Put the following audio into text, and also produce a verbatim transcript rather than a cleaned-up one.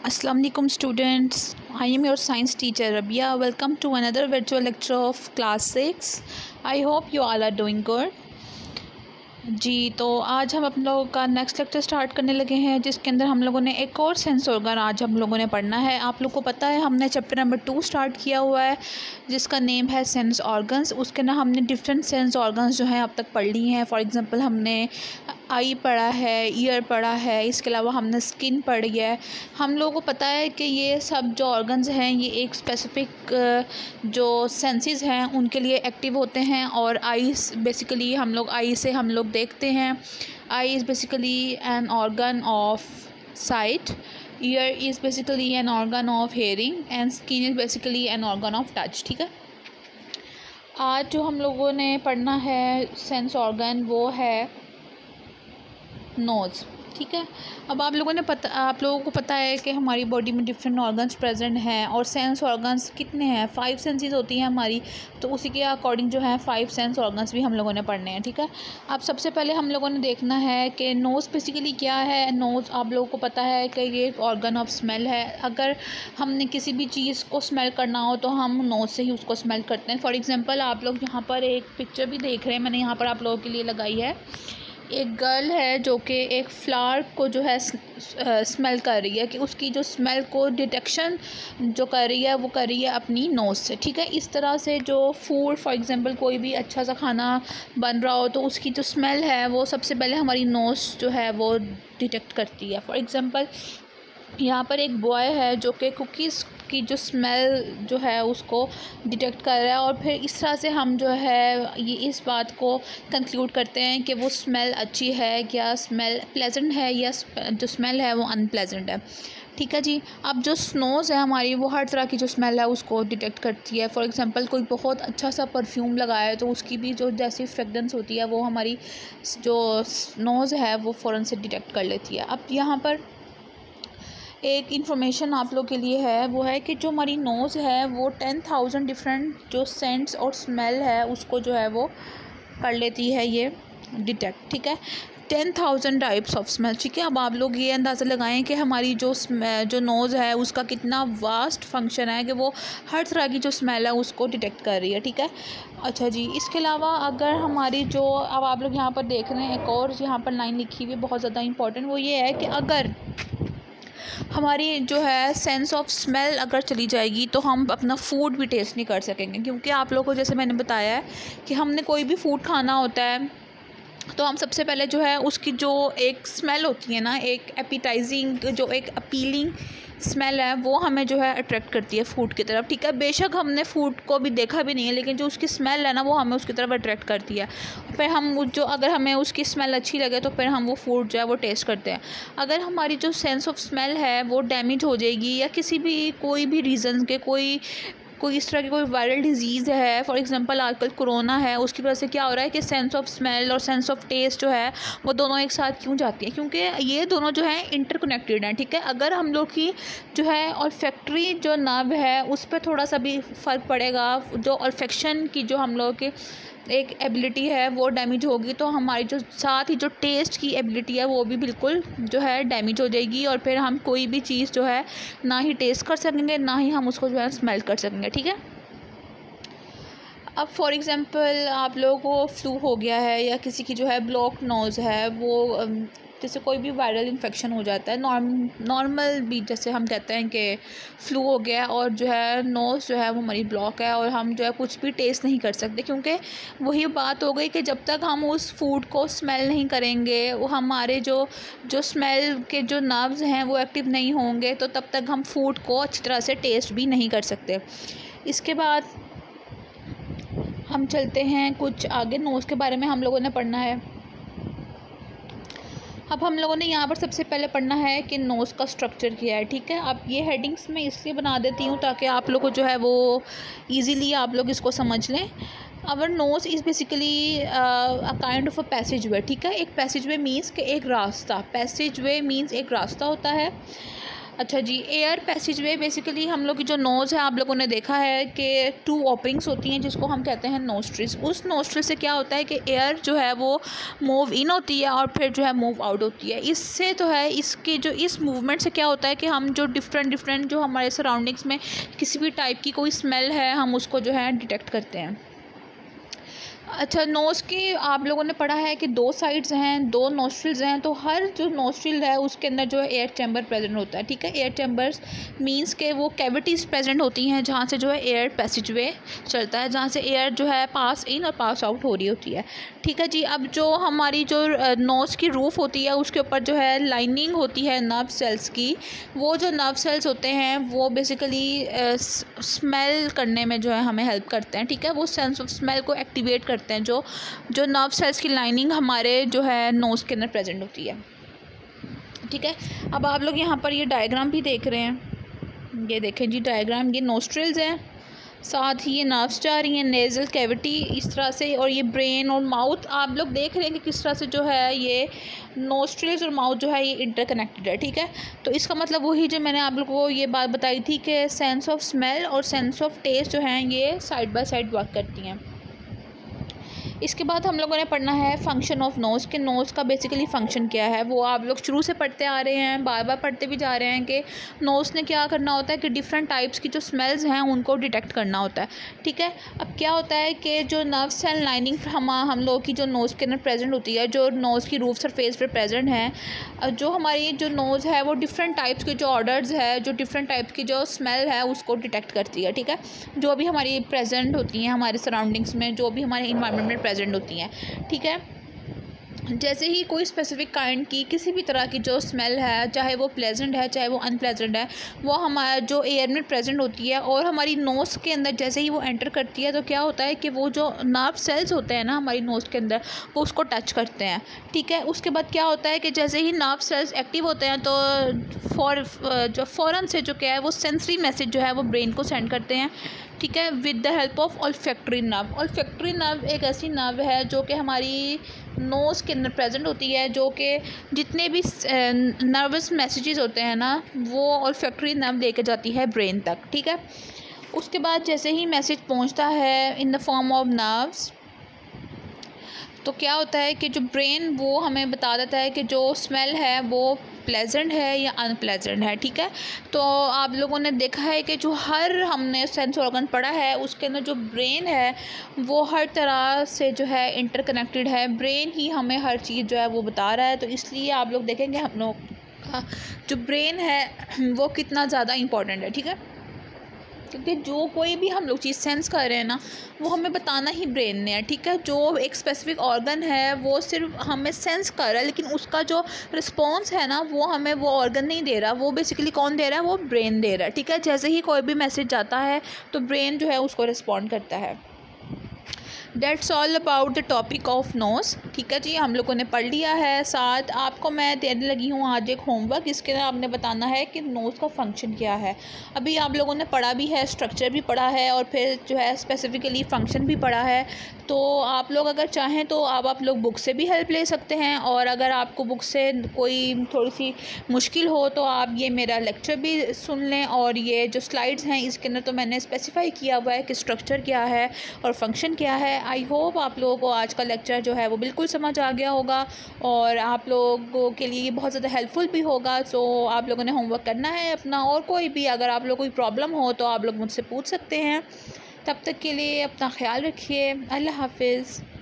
Assalamu alaikum students. I am your science teacher Rabia. Welcome to another virtual lecture of class six. I hope you all are doing good. जी तो आज हम अपने लोगों का next lecture start करने लगे हैं, जिसके अंदर हम लोगों ने एक और सेंस ऑर्गन आज हम लोगों ने पढ़ना है। आप लोग को पता है हमने चैप्टर नंबर टू स्टार्ट किया हुआ है जिसका नेम है सेंस ऑर्गन्स। उसके ना हमने डिफरेंट सेंस ऑर्गन्स जो हैं अब तक पढ़ ली हैं। फॉर एग्जांपल हमने आई पढ़ा है, ईयर पढ़ा है, इसके अलावा हमने स्किन पढ़ी है। हम लोगों को पता है कि ये सब जो ऑर्गन्स हैं ये एक स्पेसिफिक जो सेंसेस हैं उनके लिए एक्टिव होते हैं। और आईज बेसिकली हम लोग आई से हम लोग देखते हैं। Eye is basically an organ of sight, ear is basically an organ of hearing and skin is basically an organ of touch. ठीक है, आज जो हम लोगों ने पढ़ना है सेंस ऑर्गन वो है नोज़। ठीक है, अब आप लोगों ने पता आप लोगों को पता है कि हमारी बॉडी में डिफरेंट ऑर्गन्स प्रेजेंट हैं और सेंस ऑर्गन्स कितने हैं, फाइव सेंसेस होती हैं हमारी। तो उसी के अकॉर्डिंग जो है फाइव सेंस ऑर्गन्स भी हम लोगों ने पढ़ने हैं। ठीक है, अब सबसे पहले हम लोगों ने देखना है कि नोज़ बेसिकली क्या है। नोज़ आप लोगों को पता है कि ये एक ऑर्गन ऑफ स्मेल है। अगर हमने किसी भी चीज़ को स्मेल करना हो तो हम नोज़ से ही उसको स्मेल करते हैं। फॉर एग्ज़ाम्पल आप लोग यहाँ पर एक पिक्चर भी देख रहे हैं, मैंने यहाँ पर आप लोगों के लिए लगाई है। एक गर्ल है जो कि एक फ्लावर को जो है स्मेल कर रही है, कि उसकी जो स्मेल को डिटेक्शन जो कर रही है वो कर रही है अपनी नोज़ से। ठीक है, इस तरह से जो फूड फॉर एग्जांपल कोई भी अच्छा सा खाना बन रहा हो तो उसकी जो स्मेल है वो सबसे पहले हमारी नोज़ जो है वो डिटेक्ट करती है। फॉर एग्जांपल यहाँ पर एक बॉय है जो कि कुकीज़ की जो स्मेल जो है उसको डिटेक्ट कर रहा है और फिर इस तरह से हम जो है ये इस बात को कंक्लूड करते हैं कि वो स्मेल अच्छी है या स्मेल प्लेजेंट है या जो स्मेल है वो अनप्लेजेंट है। ठीक है जी, अब जो नोज़ है हमारी वो हर तरह की जो स्मेल है उसको डिटेक्ट करती है। फॉर एग्जांपल कोई बहुत अच्छा सा परफ्यूम लगाए तो उसकी भी जो जैसी फ्रेगरेंस होती है वो हमारी जो नोज़ है वो फ़ौरन से डिटेक्ट कर लेती है। अब यहाँ पर एक इन्फॉर्मेशन आप लोग के लिए है, वो है कि जो हमारी नोज़ है वो टेन थाउजेंड डिफरेंट जो सेंट्स और स्मेल है उसको जो है वो कर लेती है ये डिटेक्ट। ठीक है, ten thousand types of smell. ठीक है, अब आप लोग ये अंदाज़ा लगाएं कि हमारी जो जो नोज़ है उसका कितना वास्ट फंक्शन है कि वो हर तरह की जो स्मेल है उसको डिटेक्ट कर रही है। ठीक है, अच्छा जी, इसके अलावा अगर हमारी जो अब आप लोग यहाँ पर देख रहे हैं एक और यहाँ पर लाइन लिखी हुई है बहुत ज़्यादा इंपॉर्टेंट, वो ये है कि अगर हमारी जो है सेंस ऑफ स्मेल अगर चली जाएगी तो हम अपना फूड भी टेस्ट नहीं कर सकेंगे। क्योंकि आप लोगों को जैसे मैंने बताया है कि हमने कोई भी फूड खाना होता है तो हम सबसे पहले जो है उसकी जो एक स्मेल होती है ना, एक एपिटाइजिंग जो एक अपीलिंग स्मेल है वो हमें जो है अट्रैक्ट करती है फूड की तरफ। ठीक है, बेशक हमने फूड को भी देखा भी नहीं है लेकिन जो उसकी स्मेल है ना वो हमें उसकी तरफ अट्रैक्ट करती है। फिर हम जो अगर हमें उसकी स्मेल अच्छी लगे तो फिर हम वो फूड जो है वो टेस्ट करते हैं। अगर हमारी जो सेंस ऑफ स्मेल है वो डैमेज हो जाएगी या किसी भी कोई भी रीज़न के कोई कोई इस तरह की कोई वायरल डिजीज़ है, फॉर एग्जांपल आजकल कोरोना है, उसकी वजह से क्या हो रहा है कि सेंस ऑफ स्मेल और सेंस ऑफ टेस्ट जो है वो दोनों एक साथ क्यों जाती है, क्योंकि ये दोनों जो है इंटरकनेक्टेड हैं। ठीक है, अगर हम लोग की जो है ऑल्फैक्टरी जो नर्व है उस पर थोड़ा सा भी फ़र्क पड़ेगा, जो ऑल्फैक्शन की जो हम लोग के एक एबिलिटी है वो डैमेज होगी तो हमारी जो साथ ही जो टेस्ट की एबिलिटी है वो भी बिल्कुल जो है डैमेज हो जाएगी और फिर हम कोई भी चीज़ जो है ना ही टेस्ट कर सकेंगे ना ही हम उसको जो है स्मेल कर सकेंगे। ठीक है, अब फॉर एग्ज़ाम्पल आप लोगों को फ्लू हो गया है या किसी की जो है ब्लॉक नोज़ है, वो जैसे कोई भी वायरल इन्फेक्शन हो जाता है नॉर्म नॉर्मल भी जैसे हम कहते हैं कि फ्लू हो गया और जो है नोज़ जो है वो हमारी ब्लॉक है और हम जो है कुछ भी टेस्ट नहीं कर सकते। क्योंकि वही बात हो गई कि जब तक हम उस फूड को स्मेल नहीं करेंगे वो हमारे जो जो स्मेल के जो नर्व्स हैं वो एक्टिव नहीं होंगे तो तब तक हम फूड को अच्छी तरह से टेस्ट भी नहीं कर सकते। इसके बाद हम चलते हैं कुछ आगे, नोज़ के बारे में हम लोगों ने पढ़ना है। अब हम लोगों ने यहाँ पर सबसे पहले पढ़ना है कि नोज़ का स्ट्रक्चर क्या है। ठीक है, अब ये हेडिंग्स मैं इसलिए बना देती हूँ ताकि आप लोग को जो है वो इजीली आप लोग इसको समझ लें। Our nose is basically a kind of a passageway. ठीक है, एक पैसेज वे मीन्स कि एक रास्ता, पैसेज वे मीन्स एक रास्ता होता है। अच्छा जी, एयर पैसेज वे बेसिकली हम लोग की जो नोज़ है आप लोगों ने देखा है कि टू ओपनिंग्स होती हैं जिसको हम कहते हैं नोस्ट्रिल्स। उस नोस्ट्रिल से क्या होता है कि एयर जो है वो मूव इन होती है और फिर जो है मूव आउट होती है। इससे तो है इसके जो इस मूवमेंट से क्या होता है कि हम जो डिफरेंट डिफरेंट जो हमारे सराउंडिंग्स में किसी भी टाइप की कोई स्मेल है हम उसको जो है डिटेक्ट करते हैं। अच्छा, नोज़ की आप लोगों ने पढ़ा है कि दो साइड्स हैं, दो नोस्ट्रिल्स हैं, तो हर जो नोस्ट्रिल है उसके अंदर जो है एयर चैम्बर प्रेजेंट होता है। ठीक है, एयर चैम्बर्स मींस के वो कैविटीज़ प्रेजेंट होती हैं जहाँ से जो है एयर पैसेज वे चलता है, जहाँ से एयर जो है पास इन और पास आउट हो रही होती है। ठीक है जी, अब जो हमारी जो नोज़ की रूफ होती है उसके ऊपर जो है लाइनिंग होती है नर्व सेल्स की। वो जो नर्व सेल्स होते हैं वो बेसिकली स्मेल करने में जो है हमें हेल्प करते हैं। ठीक है, वो सेंस ऑफ स्मेल को एक्टिवेट करते हैं जो जो नर्व सेल्स की लाइनिंग हमारे जो है नोज़ के अंदर प्रेजेंट होती है। ठीक है, अब आप लोग यहाँ पर ये डायग्राम भी देख रहे हैं, ये देखें जी डायग्राम, ये नोस्ट्रिल्स हैं, साथ ही ये नर्व्स जा रही हैं, नेज़ल कैविटी इस तरह से, और ये ब्रेन और माउथ आप लोग देख रहे हैं कि किस तरह से जो है ये नोस्ट्रिल्स और माउथ जो है ये इंटरकनेक्टेड है। ठीक है, तो इसका मतलब वही जो मैंने आप लोगों को ये बात बताई थी कि सेंस ऑफ स्मेल और सेंस ऑफ टेस्ट जो हैं ये साइड बाय साइड वर्क करती हैं। इसके बाद हम लोगों ने पढ़ना है फंक्शन ऑफ नोज़ के नोज़ का बेसिकली फ़ंक्शन क्या है। वो आप लोग शुरू से पढ़ते आ रहे हैं, बार बार पढ़ते भी जा रहे हैं कि नोज़ ने क्या करना होता है कि डिफरेंट टाइप्स की जो स्मेल्स हैं उनको डिटेक्ट करना होता है। ठीक है, अब क्या होता है कि जो नर्व सेल लाइनिंग हम हम लोग की जो नोज़ के अंदर प्रेजेंट होती है, जो नोज़ की रूफ सरफेस पर प्रेजेंट है, जो हमारी जो नोज़ है वो डिफरेंट टाइप्स के जो ऑर्डर्स है, जो डिफरेंट टाइप्स की जो स्मेल है उसको डिटेक्ट करती है। ठीक है, जो भी हमारी प्रेजेंट होती हैं हमारे सराउंडिंग्स में, जो भी हमारे इन्वायरमेंट में प्रेजेंट होती हैं। ठीक है, जैसे ही कोई स्पेसिफिक काइंड की किसी भी तरह की जो स्मेल है, चाहे वो प्लेजेंट है चाहे वो अनप्लेजेंट है, वो हमारा जो एयर में प्रेजेंट होती है और हमारी नोज़ के अंदर जैसे ही वो एंटर करती है तो क्या होता है कि वो जो नर्व सेल्स होते हैं ना हमारी नोज़ के अंदर वो उसको टच करते हैं। ठीक है, उसके बाद क्या होता है कि जैसे ही नर्व सेल्स एक्टिव होते हैं तो फॉर जो फ़ौरन से जो क्या है वो सेंसरी मैसेज जो है वो ब्रेन को सेंड करते हैं। ठीक है, with the help of olfactory nerve. Olfactory nerve एक ऐसी नर्व है जो कि हमारी नोज़ के अंदर प्रेजेंट होती है, जो कि जितने भी नर्वस मैसेजेस होते हैं ना वो ऑल्फैक्टरी नर्व लेके जाती है ब्रेन तक। ठीक है, उसके बाद जैसे ही मैसेज पहुंचता है in the form of nerves तो क्या होता है कि जो ब्रेन वो हमें बता देता है कि जो स्मेल है वो प्लेजेंट है या अनप्लेजेंट है। ठीक है, तो आप लोगों ने देखा है कि जो हर हमने सेंस ऑर्गन पढ़ा है उसके अंदर जो ब्रेन है वो हर तरह से जो है इंटरकनेक्टेड है। ब्रेन ही हमें हर चीज़ जो है वो बता रहा है, तो इसलिए आप लोग देखेंगे हम लोग का जो ब्रेन है वो कितना ज़्यादा इम्पोर्टेंट है। ठीक है, क्योंकि जो कोई भी हम लोग चीज़ सेंस कर रहे हैं ना वो हमें बताना ही ब्रेन ने है। ठीक है, जो एक स्पेसिफिक ऑर्गन है वो सिर्फ हमें सेंस कर रहा है लेकिन उसका जो रिस्पॉन्स है ना वो हमें वो ऑर्गन नहीं दे रहा, वो बेसिकली कौन दे रहा है, वो ब्रेन दे रहा है। ठीक है, जैसे ही कोई भी मैसेज जाता है तो ब्रेन जो है उसको रिस्पॉन्ड करता है। That's all about the topic of nose. ठीक है जी, हम लोगों ने पढ़ लिया है। साथ आपको मैं देने लगी हूँ आज एक होमवर्क, इसके अंदर आपने बताना है कि नोज़ का फंक्शन क्या है। अभी आप लोगों ने पढ़ा भी है, स्ट्रक्चर भी पढ़ा है और फिर जो है स्पेसिफिकली फ़ंक्शन भी पढ़ा है। तो आप लोग अगर चाहें तो आप आप लोग बुक से भी हेल्प ले सकते हैं, और अगर आपको बुक से कोई थोड़ी सी मुश्किल हो तो आप ये मेरा लेक्चर भी सुन लें, और ये जो स्लाइड्स हैं इसके अंदर तो मैंने स्पेसिफाई किया हुआ है कि स्ट्रक्चर क्या है और फंक्शन क्या है। आई होप आप लोगों को आज का लेक्चर जो है वो बिल्कुल समझ आ गया होगा और आप लोगों के लिए बहुत ज़्यादा हेल्पफुल भी होगा। सो आप लोगों ने होमवर्क करना है अपना, और कोई भी अगर आप लोग कोई प्रॉब्लम हो तो आप लोग मुझसे पूछ सकते हैं। तब तक के लिए अपना ख्याल रखिए। अल्लाह हाफिज़।